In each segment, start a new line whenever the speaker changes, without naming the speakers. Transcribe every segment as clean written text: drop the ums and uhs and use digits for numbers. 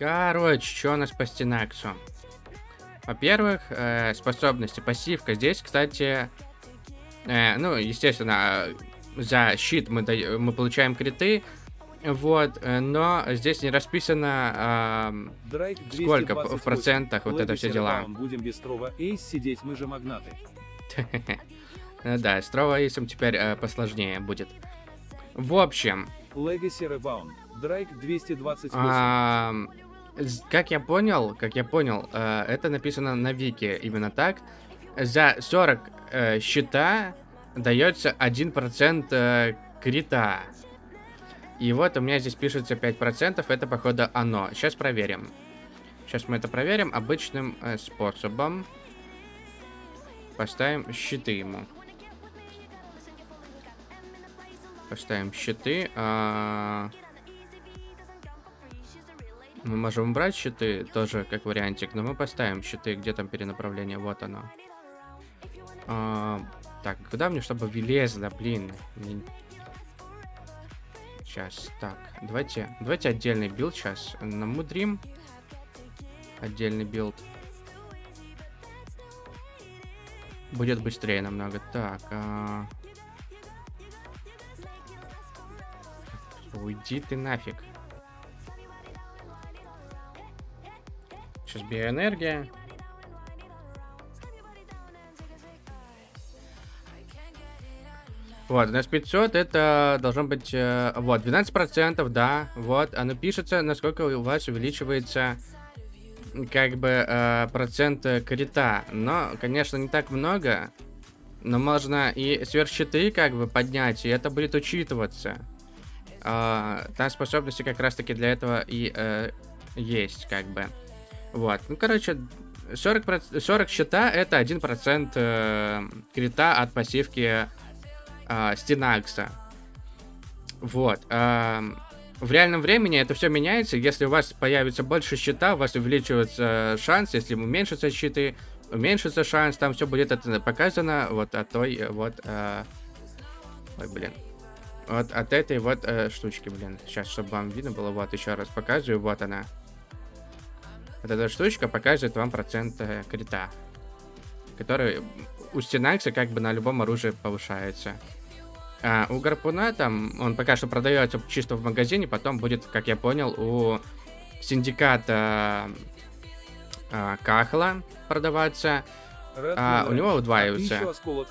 Короче, что у нас по Стинаксу? Во-первых, способности, пассивка. Здесь, кстати, ну, естественно, за щит мы получаем криты, вот, но здесь не расписано, сколько в процентах вот это все дела.
Будем без Строва Эйс сидеть, мы же магнаты.
Ну да, с Строва Эйсом теперь посложнее будет. В общем...
Legacy Rebound. Драйк 228.
Как я понял, это написано на Вики именно так. За 40 щита дается 1% крита. И вот у меня здесь пишется 5%, это походу оно. Сейчас проверим. Сейчас мы это проверим обычным способом. Поставим щиты ему. Поставим щиты. Мы можем убрать щиты, тоже как вариантик, но мы поставим щиты, где там перенаправление, вот оно. Так, куда мне, чтобы влезло, блин? Сейчас, так, давайте отдельный билд сейчас намудрим. Отдельный билд. Будет быстрее намного. Так, уйди ты нафиг. Сейчас биоэнергия. Вот, у нас 500, это должно быть, вот, 12%, да, вот, оно пишется, насколько у вас увеличивается, как бы, процент крита, но, конечно, не так много, но можно и сверхщиты, как бы, поднять, и это будет учитываться. Там способности как раз-таки для этого и есть, как бы. Вот, ну, короче, 40 щита это 1% крита от пассивки Стинакса. Вот. В реальном времени это все меняется. Если у вас появится больше щита, у вас увеличивается шанс. Если уменьшатся щиты, уменьшится шанс. Там все будет это показано. Вот от той вот... Ой, блин. Вот от этой вот штучки, блин. Сейчас, чтобы вам видно было. Вот, еще раз показываю. Вот она. Вот эта штучка показывает вам процент крита, который у Стинакса как бы на любом оружии повышается. У Гарпуна там, он пока что продается чисто в магазине, потом будет, как я понял, у Синдиката Кахла продаваться. У него удваивается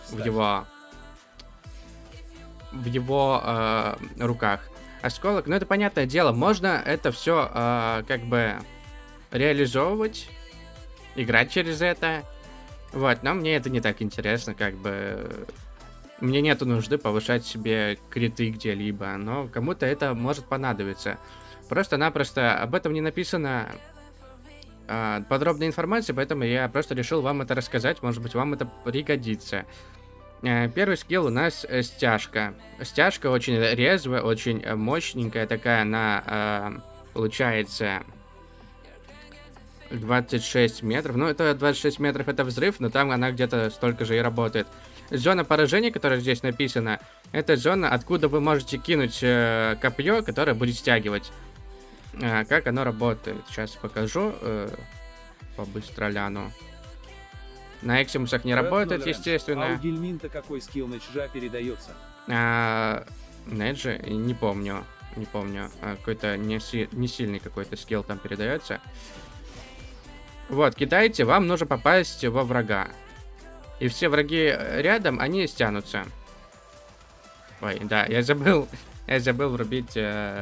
в его руках. Осколок, ну это понятное дело, можно это все как бы реализовывать, играть через это. Вот, но мне это не так интересно, как бы... Мне нету нужды повышать себе криты где-либо, но кому-то это может понадобиться. Просто-напросто об этом не написано подробная информация, поэтому я просто решил вам это рассказать, может быть, вам это пригодится. Первый скилл у нас стяжка. Стяжка очень резвая, очень мощненькая такая, она получается... 26 метров. Ну, это 26 метров, это взрыв, но там она где-то столько же и работает. Зона поражения, которая здесь написана, это зона, откуда вы можете кинуть копье, которое будет стягивать. Как оно работает? Сейчас покажу. По-быстроляну. На Эксимусах не работает, естественно.
А у Гельминта какой скилл на чжа передается?
Неджи? Не помню. Не помню. Какой-то не сильный какой-то скилл там передается. Вот, кидайте, вам нужно попасть во врага. И все враги рядом, они стянутся. Ой, да, я забыл врубить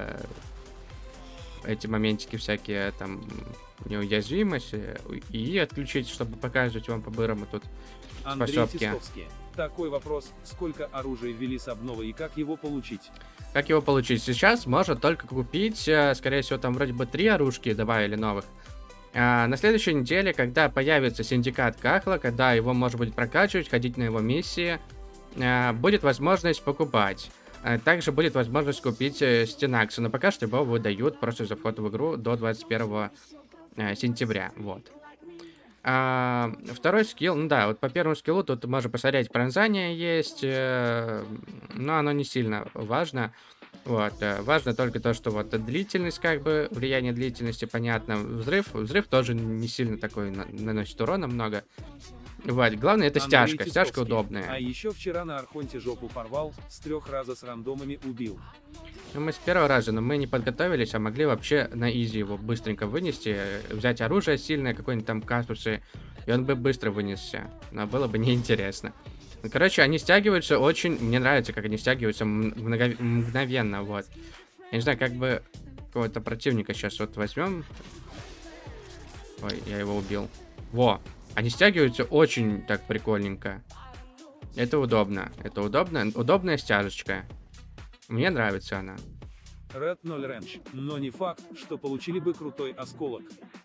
эти моментики всякие, там, неуязвимость, и отключить, чтобы показывать вам по-бырому тут способки.
Такой вопрос, сколько оружия ввели с обновой и как его получить?
Как его получить? Сейчас можно только купить, скорее всего, там вроде бы 3 оружки добавили новых. На следующей неделе, когда появится Синдикат Кахла, когда его можно будет прокачивать, ходить на его миссии, будет возможность покупать. Также будет возможность купить Стинакса, но пока что его выдают просто за вход в игру до 21 сентября. Вот. Второй скилл, ну да, вот по первому скиллу тут можно посмотреть, пронзание есть, но оно не сильно важно. Вот, важно только то, что вот длительность, как бы, влияние длительности, понятно. Взрыв тоже не сильно такой наносит урона много. Вот, главное это
Андрей
стяжка
Титовский.
удобная.
А еще вчера на Архонте жопу порвал, с 3 раза с рандомами убил.
Ну, мы с первого раза, но мы не подготовились, а могли вообще на изи его быстренько вынести, взять оружие сильное, какой-нибудь там кактусы, и он бы быстро вынесся. Но было бы неинтересно. Ну, короче, они стягиваются очень... Мне нравится, как они стягиваются мгновенно, вот. Я не знаю, как бы какого-то противника сейчас вот возьмем. Ой, я его убил. Во! Они стягиваются очень так прикольненько. Это удобно. Это удобно. Удобная стяжечка. Мне нравится она.
Red 0 Range, но не факт, что получили бы крутой осколок.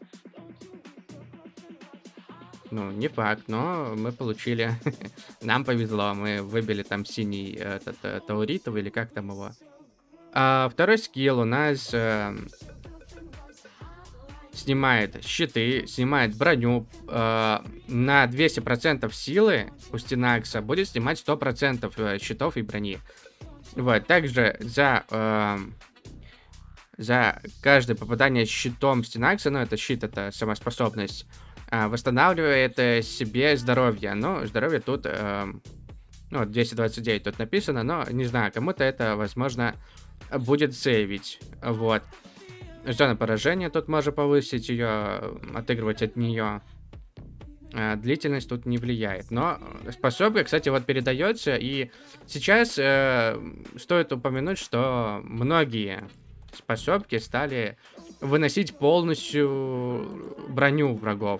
Ну, не факт, но мы получили. Нам повезло, мы выбили там синий этот тауритовый, или как там его. Второй скилл у нас снимает щиты, снимает броню. На 200% силы у Стинакса будет снимать 100% щитов и брони. Вот, также за каждое попадание щитом Стинакса, ну это щит, это самоспособность, восстанавливает себе здоровье. Но здоровье тут, ну 229 тут написано, но не знаю, кому-то это, возможно, будет сейвить. Вот. Зона поражения тут можно повысить ее, отыгрывать от нее. Длительность тут не влияет. Но способка, кстати, вот передается. И сейчас стоит упомянуть, что многие способки стали выносить полностью броню врагов.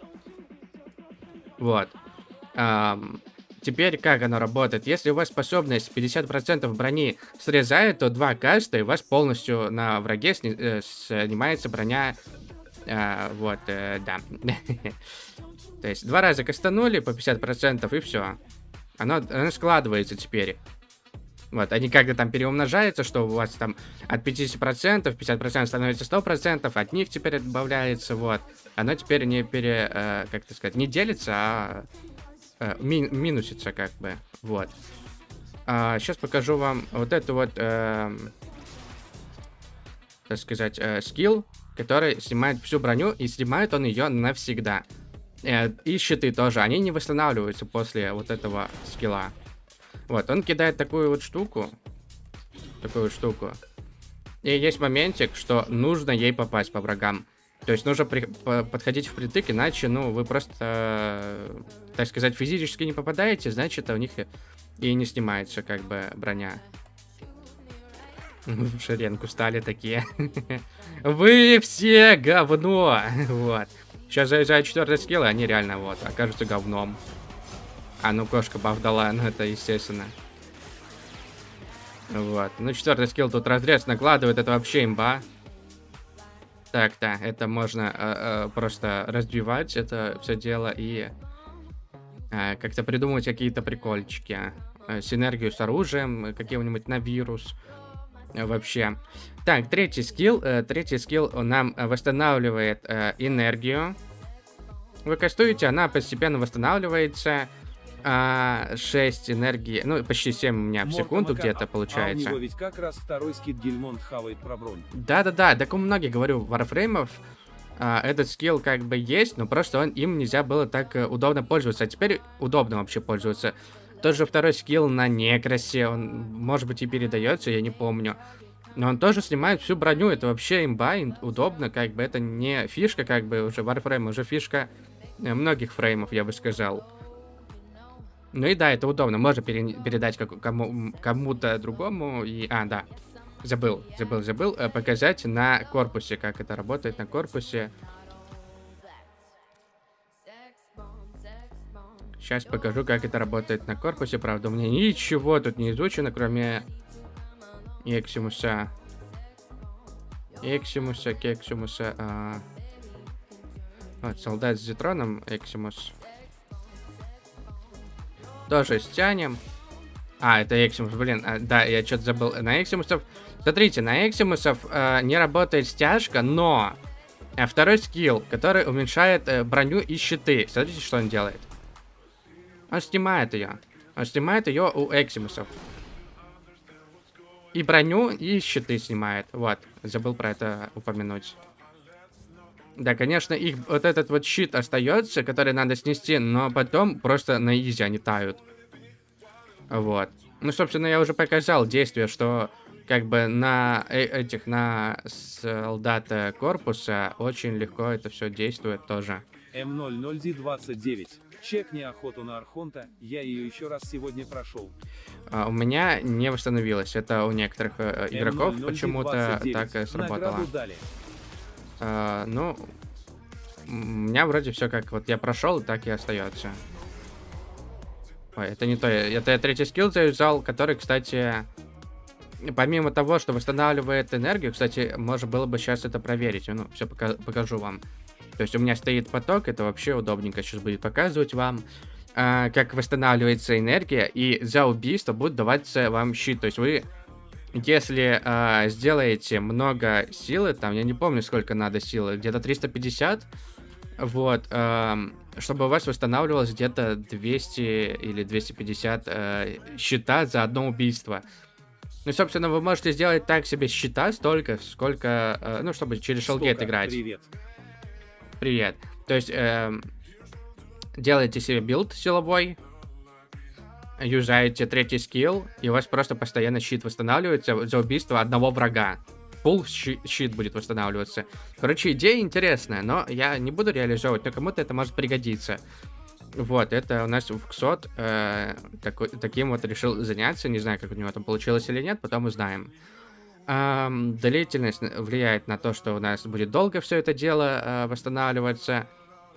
Вот. Теперь как оно работает? Если у вас способность 50% брони срезает, то 2 каста, и у вас полностью на враге снимается броня. Вот, да. То есть 2 раза кастанули по 50%, и все. Оно складывается теперь. Вот, они как-то там переумножаются, что у вас там от 50%, 50% становится 100%, от них теперь добавляется, вот. Оно теперь не как это сказать, не делится, а минусится как бы, вот. Сейчас покажу вам вот это вот, так сказать, скилл, который снимает всю броню, и снимает он ее навсегда. И щиты тоже, они не восстанавливаются после вот этого скилла. Вот, он кидает такую вот штуку. И есть моментик, что нужно ей попасть по врагам. То есть нужно подходить впритык, иначе, ну, вы просто, так сказать, физически не попадаете, значит, у них и не снимается, как бы, броня. В шеренку стали такие. Вы все говно! Вот. Сейчас заезжают 4-й скилл, и они реально, вот, окажутся говном. Ну, кошка баф дала, ну, это естественно. Вот. Ну, 4-й скилл тут разрез накладывает, это вообще имба. Так-то, это можно просто разбивать, это все дело, и как-то придумать какие-то прикольчики. Синергию с оружием, какие-нибудь на вирус. Вообще. Так, третий скилл. Третий скилл нам восстанавливает энергию. Вы кастуете, она постепенно восстанавливается. 6 энергии, ну почти 7 у меня в секунду где-то получается.
А у него ведь как раз второй скид Гельмонт хавает про бронь.
Да-да-да, так у многих, говорю, варфреймов этот скилл как бы есть, но просто им нельзя было так удобно пользоваться. А теперь удобно вообще пользоваться. Тоже второй скилл на Некрасе, он, может быть, и передается, я не помню. Но он тоже снимает всю броню, это вообще имба, удобно, как бы это не фишка, как бы уже Warframe, уже фишка многих фреймов, я бы сказал. Ну и да, это удобно, можно передать кому-то другому, и... да, забыл показать на корпусе, как это работает на корпусе. Сейчас покажу, как это работает на корпусе. Правда, у меня ничего тут не изучено, кроме Эксимуса. Кексимуса. Вот, солдат с зитроном, Эксимус. Тоже стянем. Это Эксимус, блин. Да, я что-то забыл. На Эксимусов... Смотрите, на Эксимусов не работает стяжка, но... второй скилл, который уменьшает броню и щиты. Смотрите, что он делает. Он снимает ее. Он снимает ее у Эксимусов. и броню, и щиты снимает. Вот, забыл про это упомянуть. Да, конечно, их вот этот вот щит остается, который надо снести, но потом просто на изи они тают. Вот. Ну, собственно, я уже показал действие, что как бы на на солдат корпуса очень легко это все действует тоже.
М00D29. Чекни охоту на Архонта, я ее еще раз сегодня прошел.
У меня не восстановилось. Это у некоторых игроков почему-то так сработало. Ну, у меня вроде все как вот я прошел, так и остается. Ой, это не то. Это я третий скилл завязал, который, кстати, помимо того, что восстанавливает энергию, кстати, можно было бы сейчас это проверить. Ну, все покажу вам. То есть у меня стоит поток, это вообще удобненько сейчас будет показывать вам, как восстанавливается энергия, и за убийство будет даваться вам щит. То есть вы, если сделаете много силы, там, я не помню, сколько надо силы, где-то 350, вот, чтобы у вас восстанавливалось где-то 200 или 250 щита за одно убийство. Ну, собственно, вы можете сделать так себе щита столько, сколько, ну, чтобы через Shellgate играть.
Привет.
Привет. То есть, делаете себе билд силовой, юзаете третий скилл, и у вас просто постоянно щит восстанавливается за убийство одного врага. Фулл щит будет восстанавливаться. Короче, идея интересная, но я не буду реализовывать, но кому-то это может пригодиться. Вот, это у нас Вксот таким вот решил заняться. Не знаю, как у него там получилось или нет, потом узнаем. Длительность влияет на то, что у нас будет долго все это дело восстанавливаться.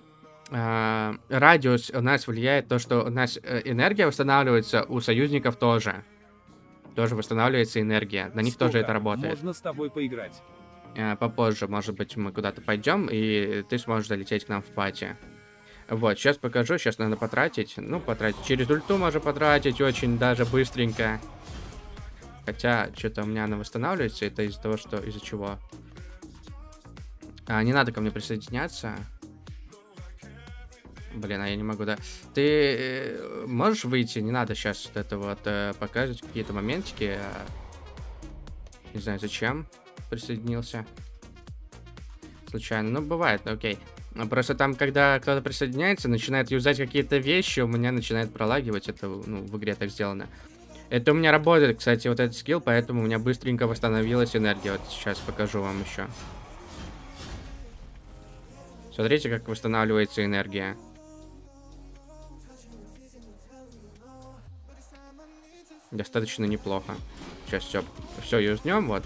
Радиус у нас влияет то, что у нас энергия восстанавливается, у союзников тоже. Тоже восстанавливается энергия. На них тоже это работает.
Можно с тобой поиграть.
Попозже, может быть, мы куда-то пойдем, и ты сможешь залететь к нам в пати. Вот, сейчас покажу, сейчас надо потратить. Ну, потратить. Через ульту можно потратить очень даже быстренько. Хотя, что-то у меня она восстанавливается, это из-за того, что... Из-за чего? Не надо ко мне присоединяться. Блин, я не могу, да. Ты можешь выйти? Не надо сейчас вот это вот показывать какие-то моментики. Не знаю, зачем присоединился. Случайно. Ну, бывает, окей. Просто там, когда кто-то присоединяется, начинает юзать какие-то вещи, у меня начинает пролагивать. Это, ну, в игре так сделано. Это у меня работает, кстати, вот этот скилл, поэтому у меня быстренько восстановилась энергия. Вот сейчас покажу вам еще. Смотрите, как восстанавливается энергия. Достаточно неплохо. Сейчас все юзнем, вот.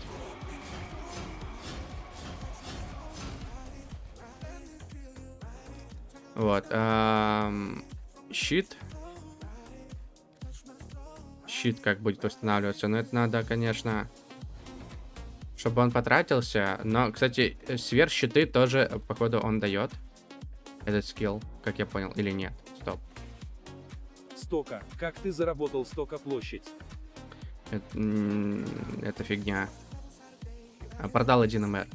Вот. Щит. Щит как будет восстанавливаться. Но это надо, конечно, чтобы он потратился. Но, кстати, сверхщиты тоже, походу, он дает. Этот скилл, как я понял, или нет. Стоп.
Стока. Как ты заработал Стока площадь?
Это фигня. Продал 1 МР.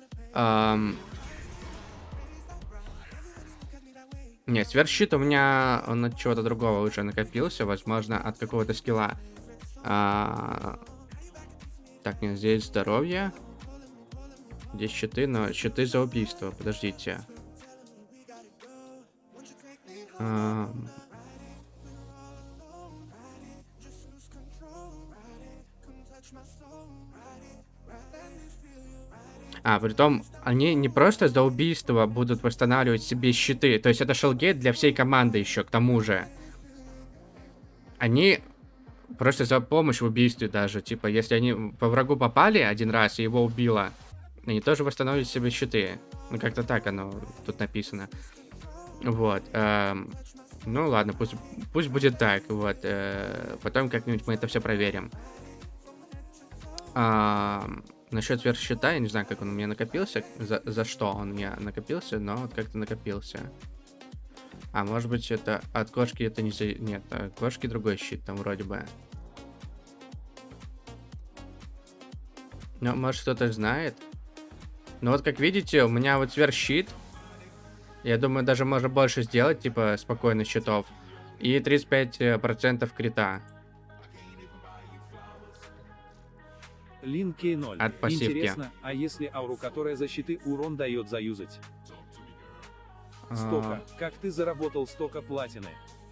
Нет, сверхщит у меня он от чего-то другого уже накопился. Возможно, от какого-то скилла. Так, нет, здесь здоровье. Здесь щиты, но щиты за убийство. Подождите. Притом, они не просто за убийство будут восстанавливать себе щиты. То есть это Shellgate для всей команды еще, к тому же. Они просто за помощь в убийстве даже. Типа, если они по врагу попали один раз и его убило, они тоже восстановят себе щиты. Ну, как-то так оно тут написано. Вот. Ну, ладно, пусть будет так. Вот. Потом как-нибудь мы это все проверим. Насчет сверхщита, я не знаю, как он у меня накопился, за что он у меня накопился, но вот как-то накопился. Может быть, это от кошки это не... Нет, от кошки другой щит там вроде бы. Ну, может, кто-то знает. Ну, вот как видите, у меня вот сверхщит. Я думаю, даже можно больше сделать, типа, спокойно щитов. И 35% крита.
Лин K0.
от пассивки.
Интересно, а если ауру, которая защиты урон дает заюзать? Стока. Как ты заработал столько платины?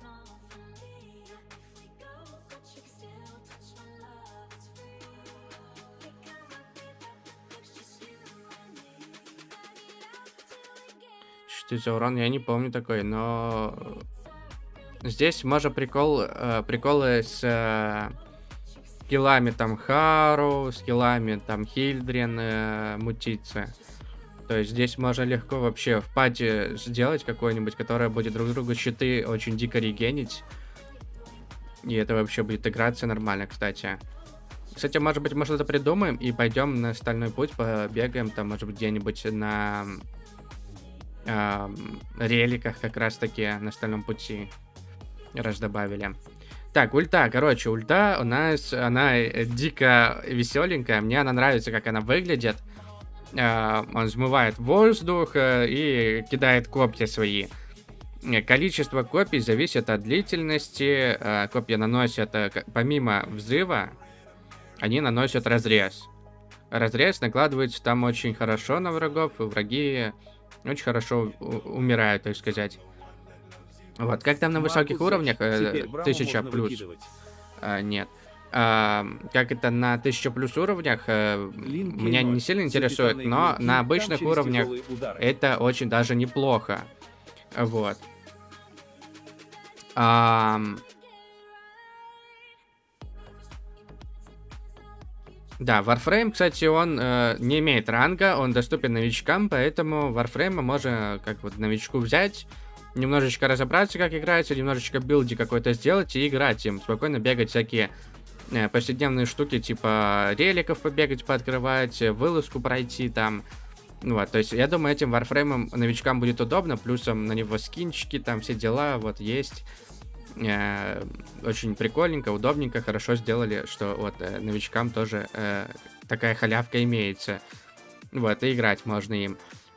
Что за урон? Я не помню такой, но... Здесь может приколы с скиллами там Хару, скиллами там Хильдрин мутиться. То есть здесь можно легко вообще в пати сделать какой-нибудь, которая будет друг другу щиты очень дико регенить. И это вообще будет играться нормально, кстати. Кстати, может быть, мы что-то придумаем и пойдем на стальной путь, побегаем там, может быть, где-нибудь на реликах как раз-таки на стальном пути. Раз добавили. Так, ульта, короче, ульта у нас, она дико веселенькая. Мне она нравится, как она выглядит. Он взмывает воздух и кидает копья свои. Количество копий зависит от длительности. Копья наносят, помимо взрыва, они наносят разрез. Разрез накладывается там очень хорошо на врагов, и враги очень хорошо умирают, так сказать. Вот, как там на высоких уровнях? 1000 плюс. Нет. Как это на 1000 плюс уровнях, меня не сильно интересует, но на обычных уровнях это очень даже неплохо. Вот. Да, Warframe, кстати, он не имеет ранга, он доступен новичкам, поэтому Warframe можно как вот новичку взять, немножечко разобраться, как играется, немножечко билди какой-то сделать и играть им, спокойно бегать всякие повседневные штуки, типа реликов побегать, пооткрывать, вылазку пройти там. Вот, то есть я думаю, этим Warframe новичкам будет удобно, плюсом на него скинчики, там все дела, вот есть. Очень прикольненько, удобненько, хорошо сделали, что вот новичкам тоже такая халявка имеется. Вот, и играть можно им.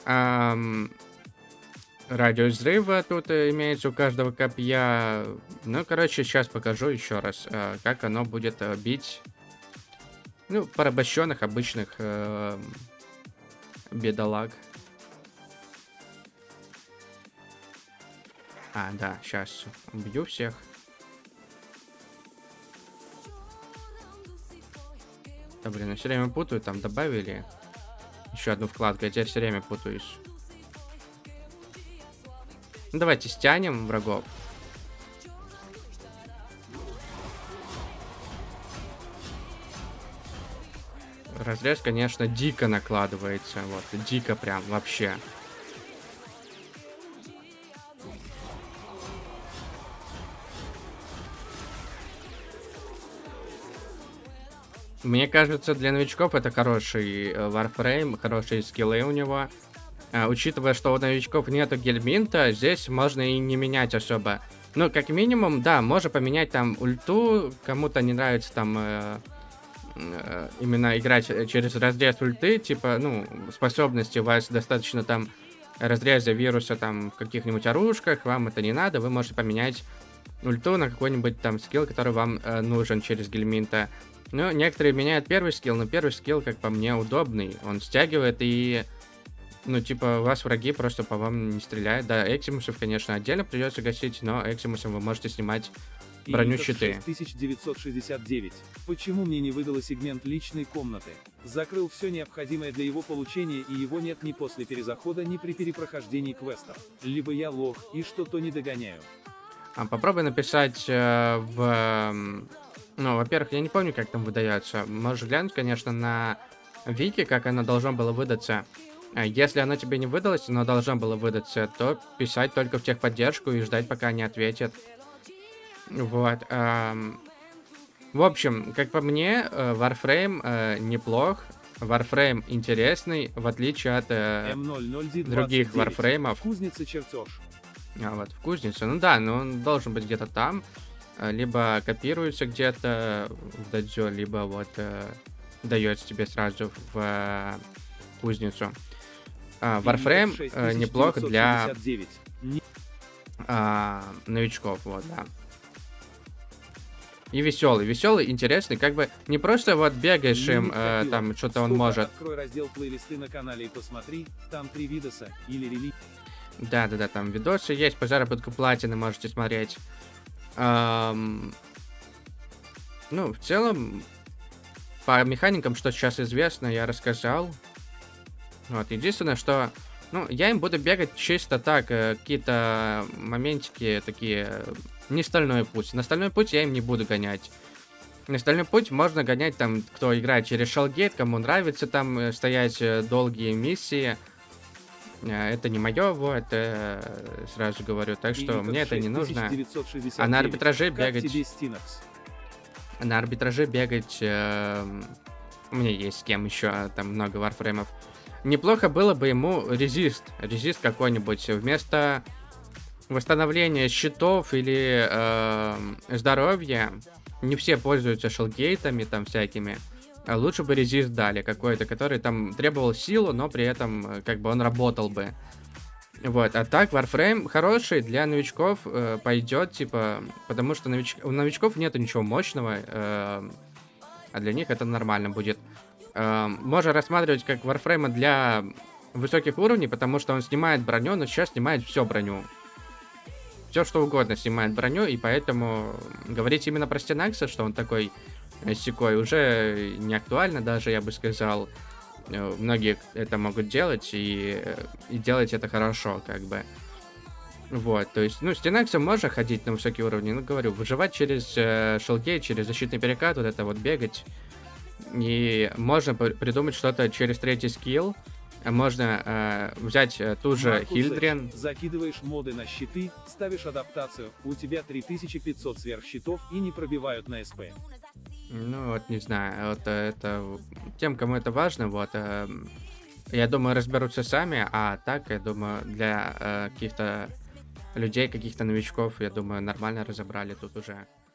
Радиус взрыва тут имеется у каждого копья. Ну, короче, сейчас покажу еще раз, как оно будет бить. Ну, порабощенных обычных бедолаг. Да, сейчас убью всех. Да, блин, я все время путаю, там добавили еще одну вкладку, я теперь все время путаюсь. Ну, давайте стянем врагов. Разрез, конечно, дико накладывается, вот, дико прям, вообще. Мне кажется, для новичков это хороший Warframe, хорошие скиллы у него. Учитывая, что у новичков нету гельминта, здесь можно и не менять особо. Ну, как минимум, да, можно поменять там ульту, кому-то не нравится там именно играть через разрез ульты, типа, ну, способности у вас достаточно там разреза вируса там в каких-нибудь оружках, вам это не надо, вы можете поменять ульту на какой-нибудь там скилл, который вам нужен через гельминта. Ну, некоторые меняют первый скилл, но первый скилл, как по мне, удобный. Он стягивает и, ну, типа, у вас враги просто по вам не стреляют. Да, Эксимусов, конечно, отдельно придется гасить, но Эксимусом вы можете снимать броню щиты.
6969. Почему мне не выдало сегмент личной комнаты? Закрыл все необходимое для его получения, и его нет ни после перезахода, ни при перепрохождении квестов. Либо я лох, и что-то не догоняю.
Попробуй написать ну, во-первых, я не помню, как там выдается. Можешь глянуть, конечно, на вики, как оно должно было выдаться. Если оно тебе не выдалось, но должно было выдаться, то писать только в техподдержку и ждать, пока они ответят. Вот. В общем, как по мне, Warframe неплох. Warframe интересный, в отличие от других Warframe'ов.
Кузница чертеж.
Вот, в кузнице. Ну да, но он должен быть где-то там. Либо копируется где-то в дадзё, либо вот дается тебе сразу в кузницу. Warframe неплох для новичков, вот, да. и веселый. Веселый, интересный, как бы не просто вот бегаешь им,
Лимит копилок.
там что-то он
Стоп,
может.
Открой раздел плейлисты на канале и посмотри, там 3 видоса, или релиз.
Да-да-да, там видосы есть по заработку платины, можете смотреть. Ну, в целом, по механикам, что сейчас известно, я рассказал. Вот, единственное, что... Ну, я им буду бегать чисто так, какие-то моментики такие... Не стальной путь. На стальной путь я им не буду гонять. На стальной путь можно гонять там, кто играет через Shellgate, кому нравится там стоять долгие миссии. Это не мое, вот, сразу говорю. Так что мне это не нужно. А на арбитраже бегать... На арбитраже бегать... у меня есть с кем еще, там много варфреймов. Неплохо было бы ему резист. Резист какой-нибудь. Вместо восстановления щитов или здоровья. Не все пользуются шелгейтами там всякими. А лучше бы резист дали какой-то, который там требовал силу, но при этом как бы он работал бы. Вот, а так Warframe хороший для новичков пойдет, типа, потому что у новичков нету ничего мощного, а для них это нормально будет. Можно рассматривать как Warframe для высоких уровней, потому что он снимает броню, но сейчас снимает все броню. Все что угодно снимает броню, и поэтому говорить именно про Стенакса, что он такой секой, уже не актуально даже, я бы сказал. Многие это могут делать, и делать это хорошо, как бы. Вот, то есть, ну, с Стенаксом можно ходить на высокие уровни, ну, говорю, выживать через шелгейт, через защитный перекат, вот это вот бегать. И можно придумать что-то через третий скилл. Можно взять ту же Хильдрен.
Закидываешь моды на щиты, ставишь адаптацию, у тебя 3500 сверхщитов и не пробивают на СП.
Ну, вот не знаю, вот это... Тем, кому это важно, вот... я думаю, разберутся сами, а так, я думаю, для каких-то людей, каких-то новичков, я думаю, нормально разобрали тут уже.